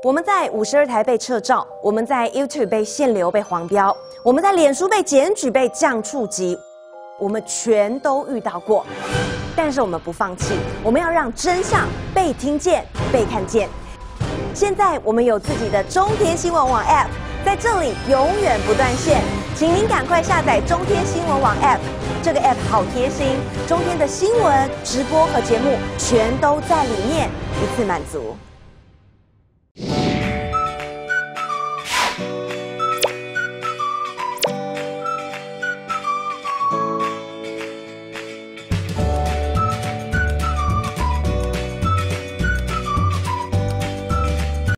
我们在52台被撤照，我们在 YouTube 被限流、被黄标，我们在脸书被检举、被降触及，我们全都遇到过。但是我们不放弃，我们要让真相被听见、被看见。现在我们有自己的中天新闻网 App， 在这里永远不断线，请您赶快下载中天新闻网 App。这个 App 好贴心，中天的新闻、直播和节目全都在里面，一次满足。